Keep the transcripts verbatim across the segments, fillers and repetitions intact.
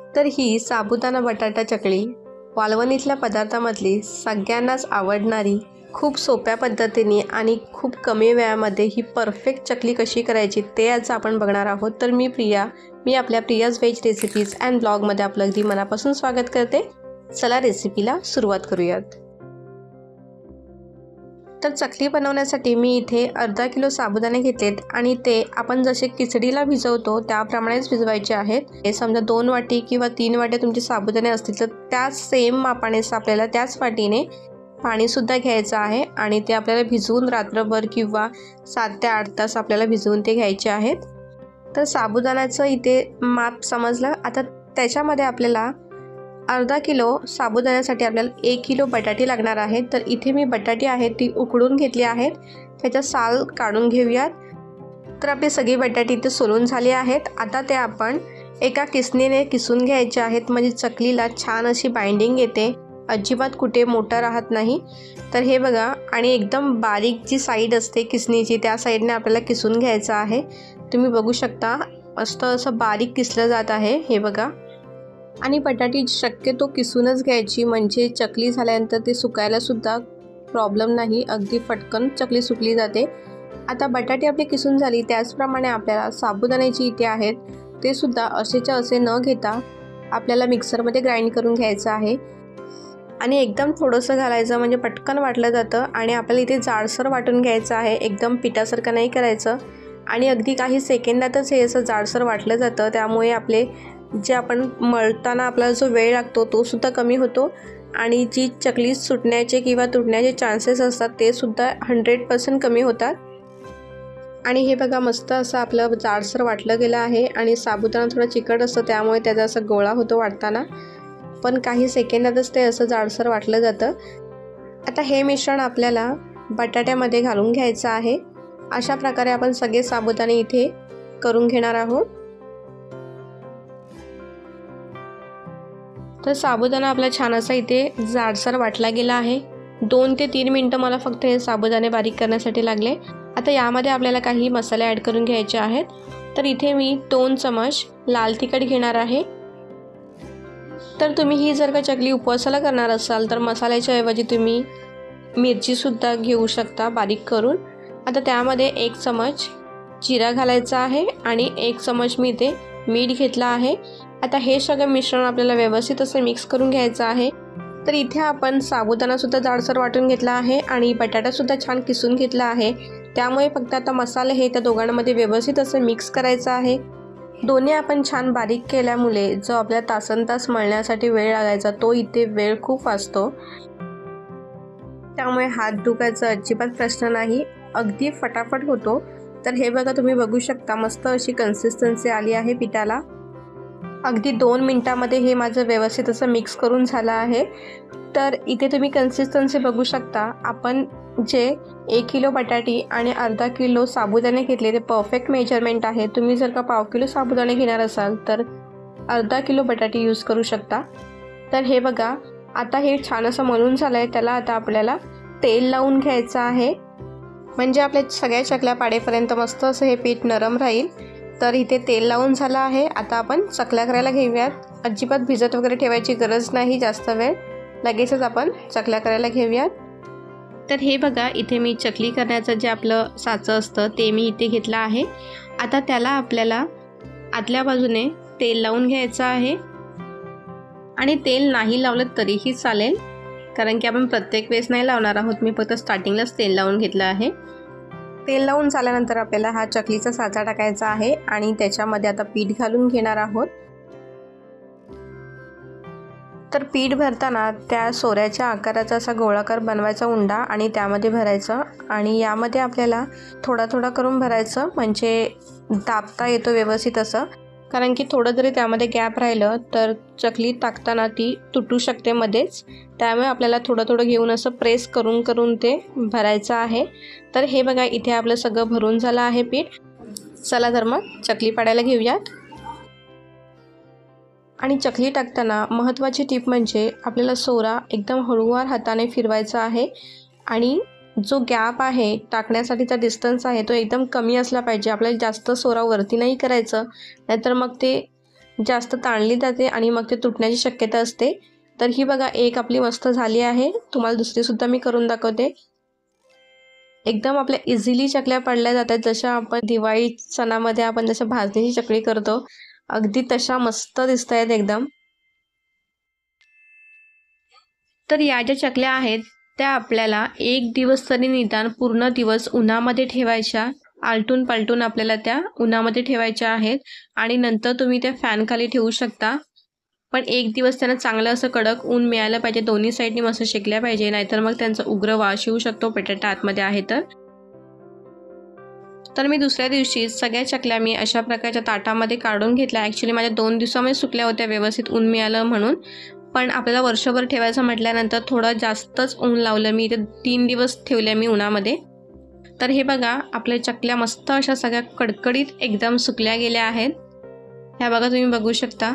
तर ही साबुदाणा बटाटा चकली वाळवणीतल्या पदार्थामधली सगळ्यांनाच आवडणारी, खूप सोप्या पद्धतीने आणि खूप कमी वेळामध्ये ही परफेक्ट चकली कशी करायची ते आज आपण बघणार आहोत। तर मी प्रिया, मी आपल्या प्रियाज व्हेज रेसिपीज अँड ब्लॉगमध्ये आपलं अगदी मनापासून स्वागत करते। चला रेसिपीला सुरुवात करूयात। तर चकली बनवण्यासाठी मी इथे अर्धा किलो साबुदाणे घेतलेत आणि ते आपण जसे खिचडीला भिजवतो त्याप्रमाणेच भिजवायचे आहेत। हे समजा दोन वाटी किंवा तीन वाट्या तुमचे साबुदाणे असतील तर त्याच सेम मापाने आपल्याला त्याच वाटीने पाणी सुद्धा घ्यायचं आहे आणि ते आपल्याला भिजवून रात्रभर किंवा सात ते आठ तास आपल्याला भिजवून ते घ्यायचे आहेत। तर साबुदाण्याचं इथे माप समजलं। आता त्याच्यामध्ये आपल्याला अर्धा किलो साबुदाण्यासाठी आपल्याला एक किलो बटाटे लागणार आहेत। तर इथे मी बटाटे आहेत ती उकडून घेतली आहेत, त्याचा साल काढून घेऊयात। तर आपले सगळे बटाटे इथे सोलून झाले आहेत। आता ते आपण एका किसणीने किसून घ्यायचे आहेत, म्हणजे चकलीला छान अशी बाइंडिंग येते, अजिबात कुठे मोठा राहत नाही। तर हे बघा, आणि एकदम बारीक जी साईड असते किसणीची त्या साईडने आपल्याला किसून घ्यायचं आहे। तुम्ही बघू शकता मस्त असं बारीक किसलं जात आहे, हे बघा। आणि बटाटी शक्यतो किसूनच घ्यायची, म्हणजे चकली झाल्यानंतर ते सुकायला सुद्धा प्रॉब्लेम नाही, अगदी फटकन चकली सुकली जाते। आता बटाटे आपले किसून झाली, त्याचप्रमाणे आपल्याला साबुदाण्याची इथे आहेत ते सुद्धा असेच्या असे न घेता आपल्याला मिक्सरमध्ये ग्राइंड करून घ्यायचं आहे। आणि एकदम थोडंसं घालायचं, म्हणजे पटकन वाटलं जातं आणि आपल्याला इथे जाडसर वाटून घ्यायचं आहे, एकदम पिठासारखं नाही करायचं। आणि अगदी काही सेकंदातच हे असं जाडसर वाटलं जातं, त्यामुळे आपले जे आपण मळताना आपल्याला जो वेळ लागतो तो सुद्धा कमी होतो आणि जी चकली सुटण्याचे किंवा तुटण्याचे चान्सेस असतात ते सुद्धा हंड्रेड पर्सेंट कमी होतात। आणि हे बघा, मस्त असं आपलं जाडसर वाटलं गेलं आहे आणि साबुदाणा थोडा चिकट असतं त्यामुळे त्याचा असा गोळा होतो वाटताना, पण काही सेकंदातच ते असं जाडसर वाटलं जातं। आता हे मिश्रण आपल्याला बटाट्यामध्ये घालून घ्यायचं आहे। अशा प्रकारे आपण सगळे साबुदाणे इथे करून घेणार आहोत। तर साबुदाणा आपला छान असा इथे जाडसर वाटला गेला आहे। दोन ते तीन मिनटं मला फक्त हे साबुदाणे बारीक करण्यासाठी लागले। आता यामध्ये आपल्याला काही मसाले ॲड करून घ्यायचे आहेत। तर इथे मी दोन चमच लाल तिखट घेणार आहे। तर तुम्ही ही जर का चकली उपवासाला करणार असाल तर मसाल्याच्या ऐवजी तुम्ही मिरचीसुद्धा घेऊ शकता बारीक करून। आता त्यामध्ये एक चमच जिरा घालायचा आहे आणि एक चमच मी इथे मीठ घेतला आहे। आता हे सगळं मिश्रण आपल्याला व्यवस्थित असं मिक्स करून घ्यायचं आहे। तर इथे आपण साबुदाणासुद्धा जाडसर वाटून घेतला आहे आणि बटाटासुद्धा छान किसून घेतला आहे, त्यामुळे फक्त आता मसाले हे त्या दोघांमध्ये व्यवस्थित असं मिक्स करायचं आहे। दोन्ही आपण छान बारीक केल्यामुळे जो आपल्या तासन तास मळण्यासाठी वेळ लागायचा तो इथे वेळ खूप वाचतो, त्यामुळे हात दुखायचा अजिबात प्रश्न नाही, अगदी फटाफट होतो। तर हे बघा, तुम्ही बघू शकता मस्त अशी कन्सिस्टन्सी आली आहे पिठाला। अगदी दोन मिनटामध्ये हे माझं व्यवस्थित असं मिक्स करून झालं आहे। तर इथे तुम्ही कन्सिस्टन्सी बघू शकता, आपण जे एक किलो बटाटी आणि अर्धा किलो साबुदाणे घेतले ते परफेक्ट मेजरमेंट आहे। तुम्ही जर का पाव किलो साबुदाणे घेणार असाल तर अर्धा किलो बटाटी यूज करू शकता। तर हे बघा, आता हे छान असं मळून झालं आहे, त्याला आता आपल्याला तेल लावून घ्यायचं आहे, म्हणजे आपल्या सगळ्या चकल्या पाडेपर्यंत मस्त असं हे पीठ नरम राहील। तर इथे तेल लावून झालं आहे। आता आपण चकल्या करायला घेऊयात। अजिबात भिजत वगैरे ठेवायची गरज नाही जास्त वेळ, लगेचच आपण चकल्या करायला घेऊयात। तर हे बघा, इथे मी चकली करण्याचं जे आपलं साचं असतं ते मी इथे घेतलं आहे। आता त्याला आपल्याला आतल्या बाजूने तेल लावून घ्यायचं आहे आणि तेल नाही लावलं तरीही चालेल, कारण की आपण प्रत्येक वेळेस नाही लावणार आहोत, मी फक्त स्टार्टिंगलाच तेल लावून घेतलं आहे। तेल लावून झाल्यानंतर आपल्याला हा चकलीचा साचा टाकायचा आहे आणि त्याच्यामध्ये आता पीठ घालून घेणार आहोत। तर पीठ भरताना त्या सोऱ्याच्या आकाराचा असा गोळाकार बनवायचा उंडा आणि त्यामध्ये भरायचं आणि यामध्ये आपल्याला थोडा थोडा करून भरायचं, म्हणजे दाबता येतो व्यवस्थित असं, कारण की थोडं जरी त्यामध्ये गॅप राहिलं तर चकली टाकताना ती तुटू शकते मध्येच, त्यामुळे आपल्याला थोडं थोडं घेऊन असं प्रेस करून करून ते भरायचं आहे। तर हे बघा, इथे आपलं सगळं भरून झालं आहे पीठ। चला तर मग चकली पाडायला घेऊयात। आणि चकली टाकताना महत्त्वाची टीप म्हणजे आपल्याला सोरा एकदम हळूवार हाताने फिरवायचा आहे आणि जो गॅप आहे टाकण्यासाठीचा डिस्टन्स आहे तो एकदम कमी असला पाहिजे। आपल्याला जास्त सोरा वरती नाही करायचं, नाहीतर मग ते जास्त ताणली जाते आणि मग ते तुटण्याची शक्यता असते। तर ही बघा एक आपली मस्त झाली आहे। तुम्हाला दुसरीसुद्धा मी करून दाखवते। एकदम आपल्या इझिली चकल्या पाडल्या जातात, जशा आपण दिवाळी सणामध्ये आपण जसं भाजणीची चकली करतो अगदी तशा मस्त दिसत आहेत एकदम। तर या ज्या चकल्या आहेत त्या आपल्याला एक दिवस तरी निदान पूर्ण दिवस उन्हामध्ये ठेवायच्या, आलटून पालटून आपल्याला त्या उन्हामध्ये ठेवायच्या आहेत आणि नंतर तुम्ही त्या फॅन खाली ठेवू शकता। पण एक दिवस त्यांना चांगलं असं कडक ऊन मिळालं पाहिजे, दोन्ही साईडनी मस्त शेकल्या पाहिजे, नाहीतर मग त्यांचा उग्र वास येऊ शकतो बटाटा आतमध्ये आहे तर। तर मी दुसऱ्या दिवशी सगळ्या चकल्या मी अशा प्रकारच्या ताटामध्ये काढून घेतल्या। ॲक्च्युली माझ्या दोन दिवसामध्ये सुकल्या होत्या व्यवस्थित ऊन मिळालं म्हणून, पण आपल्याला वर्षभर ठेवायचं म्हटल्यानंतर थोडं जास्तच ऊन लावलं मी, इथे तीन दिवस ठेवल्या मी उन्हामध्ये। तर हे बघा आपल्या चकल्या मस्त अशा सगळ्या कडकडीत एकदम सुकल्या गेल्या आहेत। ह्या बघा तुम्ही बघू शकता।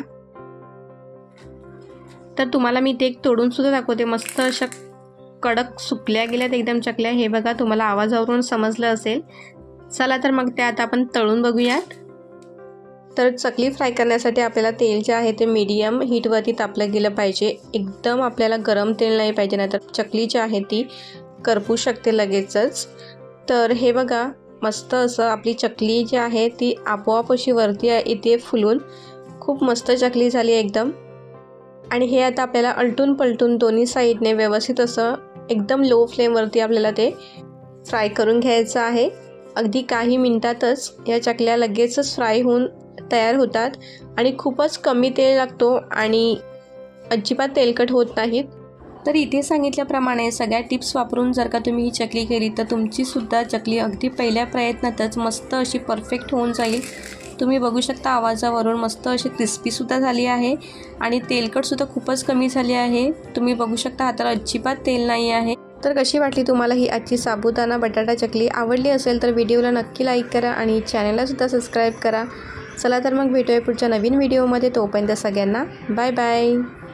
तर तुम्हाला मी ते एक तोडून सुद्धा दाखवते, मस्त अशा कडक सुकल्या गेल्यात एकदम चकल्या। हे बघा तुम्हाला आवाजावरून समजलं असेल। चला तर मग त्या आता आपण तळून बघूयात। तर चकली फ्राय करण्यासाठी आपल्याला तेल जे आहे ते मीडियम हीटवरती तापलं गेलं पाहिजे, एकदम आपल्याला गरम तेल नाही पाहिजे, नाहीतर चकली जी आहे ती करपू शकते लगेचच। तर हे बघा मस्त असं आपली चकली जी आहे ती आपोआप अशी वरती येते फुलून, खूप मस्त चकली झाली एकदम। आणि हे आता आपल्याला अलटून पलटून दोन्ही साईडने व्यवस्थित असं एकदम लो फ्लेमवरती आपल्याला ते फ्राय करून घ्यायचं आहे। अगदी काही मिनिटातच या चकल्या लगेचच फ्राय होऊन तयार होतात आणि खूपच कमी तेल लागतो आणि अजिबात तेलकट होत नाहीत। तर इथे सांगितल्याप्रमाणे सगळ्या टिप्स वापरून जर का तुम्ही ही चकली केली तर तुमचीसुद्धा चकली अगदी पहिल्या प्रयत्नातच मस्त अशी परफेक्ट होऊन जाईल। तुम्ही बघू शकता आवाजावरून मस्त अशी क्रिस्पीसुद्धा झाली आहे आणि तेलकटसुद्धा खूपच कमी झाली आहे। तुम्ही बघू शकता हाताला अजिबात तेल नाही आहे। तर कशी वाटली तुम्हाला ही आजची साबुदाणा बटाटा चकली? आवडली असेल तर व्हिडिओला नक्की लाईक करा आणि चॅनललासुद्धा सबस्क्राईब करा। चला तर मग भेटूया पुढच्या नवीन व्हिडिओमध्ये, तोपर्यंत सगळ्यांना बाय बाय।